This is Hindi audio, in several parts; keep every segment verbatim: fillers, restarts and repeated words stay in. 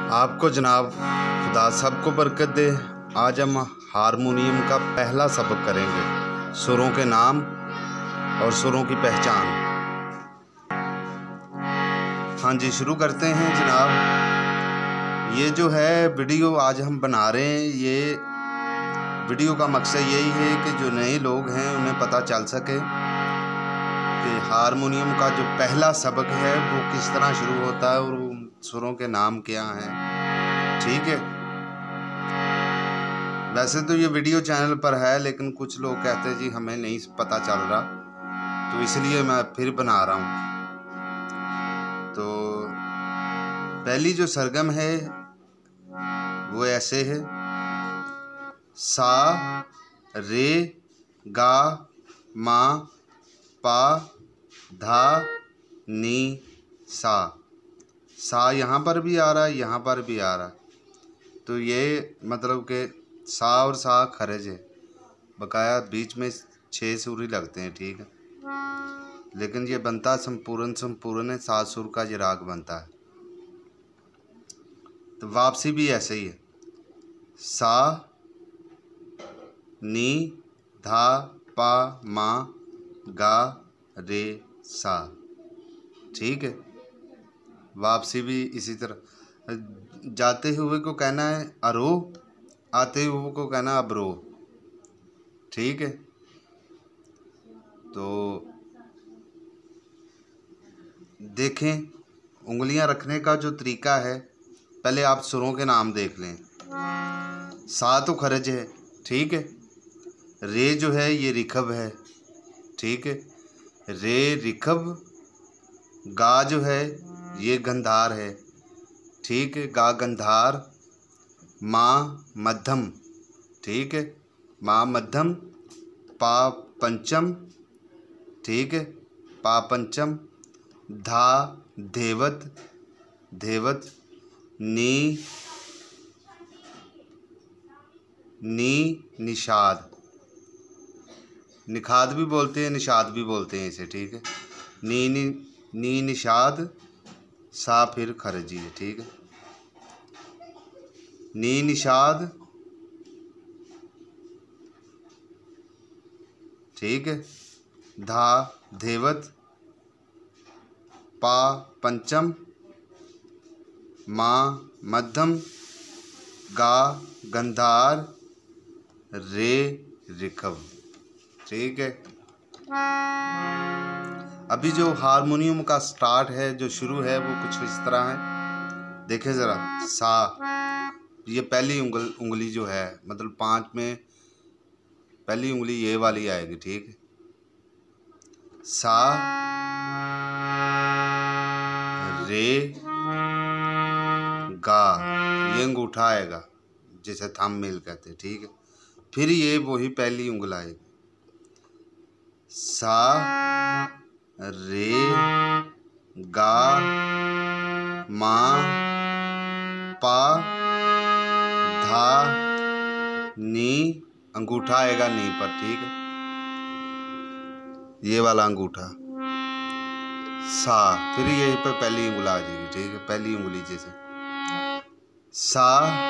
आपको जनाब खुदा सबको बरकत दे। आज हम हारमोनियम का पहला सबक करेंगे, सुरों के नाम और सुरों की पहचान। हाँ जी, शुरू करते हैं जनाब। ये जो है वीडियो आज हम बना रहे हैं, ये वीडियो का मकसद यही है कि जो नए लोग हैं उन्हें पता चल सके कि हारमोनियम का जो पहला सबक है वो किस तरह शुरू होता है और सुरों के नाम क्या हैं। ठीक है, वैसे तो ये वीडियो चैनल पर है, लेकिन कुछ लोग कहते हैं जी हमें नहीं पता चल रहा, तो इसलिए मैं फिर बना रहा हूँ। तो पहली जो सरगम है वो ऐसे है, सा रे गा मा पा धा नी सा। सा यहाँ पर भी आ रहा है, यहाँ पर भी आ रहा है, तो ये मतलब कि सा और सा खरज है, बकाया बीच में छः सुर ही लगते हैं। ठीक है, लेकिन ये बनता संपूर्ण संपूर्ण है, सात सुर का ये राग बनता है। तो वापसी भी ऐसे ही है, सा नी धा पा मा गा रे सा। ठीक है, वापसी भी इसी तरह। जाते हुए को कहना है अरो, आते हुए को कहना अबरो। ठीक है, तो देखें उंगलियां रखने का जो तरीका है, पहले आप सुरों के नाम देख लें। सा तो खरज है, ठीक है। रे जो है ये रिखब है, ठीक है, रे रिखब। गा जो है ये गंधार है, ठीक है, गा गंधार। माँ मध्यम, ठीक है, माँ मध्यम। पा पंचम, ठीक है, पा पंचम। धा धेवत, धेवत। नी नी निषाद, निखाद भी बोलते हैं, निषाद भी बोलते हैं इसे। ठीक है, नी नी नी निषाद। सा फिर खरजी है। ठीक है, नी निषाद, ठीक है, धा धेवत। पा पंचम, माँ मध्यम। गा गंधार, रे रिखव। ठीक है, अभी जो हारमोनियम का स्टार्ट है, जो शुरू है, वो कुछ इस तरह है। देखें ज़रा, सा ये पहली उंगल उंगली जो है, मतलब पाँच में पहली उंगली ये वाली आएगी। ठीक है, सा रे गा, ये अंगूठा आएगा जिसे थंब मेल कहते हैं। ठीक है, फिर ये वही पहली उंगल आएगी, सा रे गा मा पा धा नी। अंगूठा आएगा नी पर। ठीक है, ये वाला अंगूठा। सा, फिर यहीं पर पहली उंगली आ जाएगी। ठीक है, पहली उंगली जैसे सा।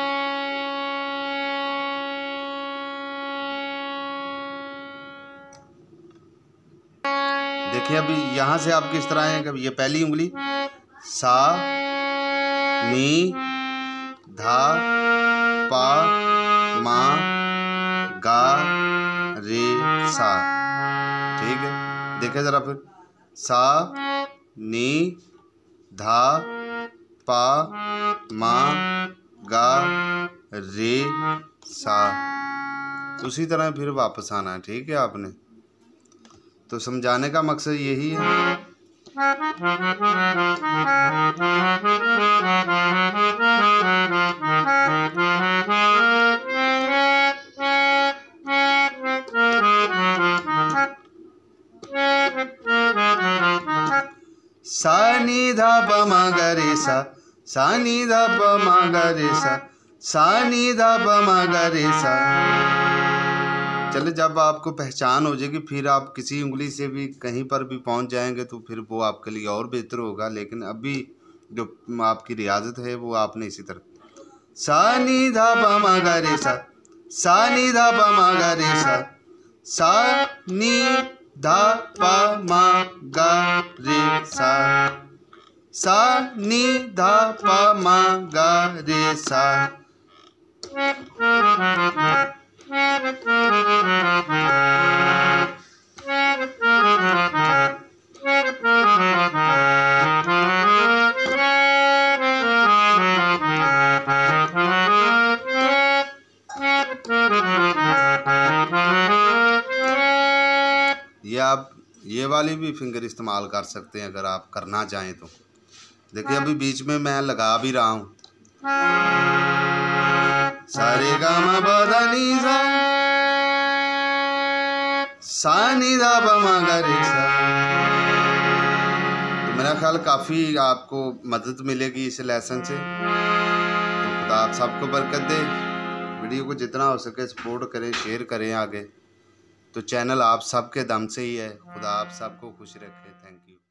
देखिए अभी यहाँ से आप किस तरह है, कभी ये पहली उंगली सा नी धा पा मा गा रे सा। ठीक है, देखे ज़रा, फिर सा नी धा पा मा गा रे सा। उसी तरह फिर वापस आना है। ठीक है, आपने तो समझाने का मकसद यही है। सा नी धा प म ग रे सा, सा नी धा प म ग रे सा, सा नी धा प म ग रे सा। चले, जब आपको पहचान हो जाएगी, फिर आप किसी उंगली से भी कहीं पर भी पहुंच जाएंगे तो फिर वो आपके लिए और बेहतर होगा। लेकिन अभी जो आपकी रियाजत है वो आपने इसी तरह सा नी धा पा मा गा रे सा, सा नी धा पा मा गा रे सा, सा नी धा पा मा गा रे सा, सा नी धा पा मा गा रे सा। ये आप ये वाली भी फिंगर इस्तेमाल कर सकते हैं अगर आप करना चाहें तो। देखिए अभी बीच में मैं लगा भी रहा हूँ सारे गा मा पा धा नी सा, सा नी धा पा मा गा रे सा। तो मेरा ख्याल काफ़ी आपको मदद मिलेगी इस लेसन से। तो खुदा आप सबको बरकत दे। वीडियो को जितना हो सके सपोर्ट करें, शेयर करें आगे। तो चैनल आप सबके दम से ही है। खुदा आप सबको खुश रखे। Thank you.